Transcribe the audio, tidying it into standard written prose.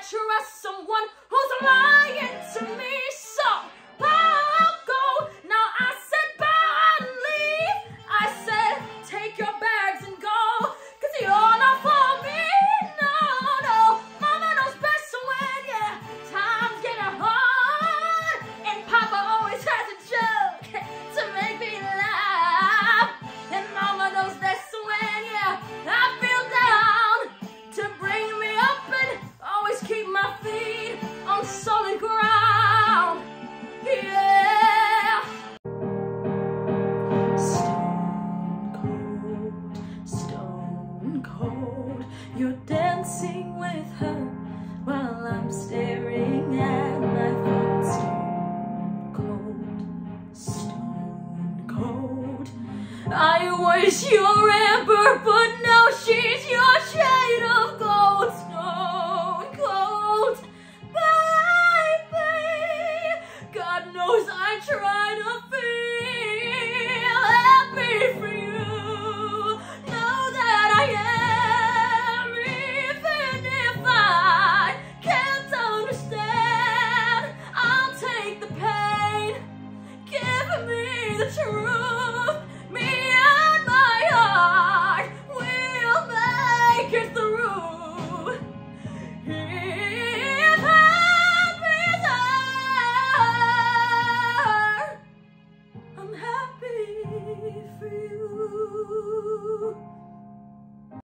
trust someone who's lying to me, so I'll go. Now I said bye and leave. I said take your bags and go, 'cause you're not for me. No, mama knows best when, yeah, times get hard, and papa always has a joke to make me laugh, and mama knows best when, yeah, I feel down, to bring me up and always keep my feet on solid ground, yeah. Stone cold, you're dancing with her while I'm staring at my phone. Stone cold, I wish your amber, but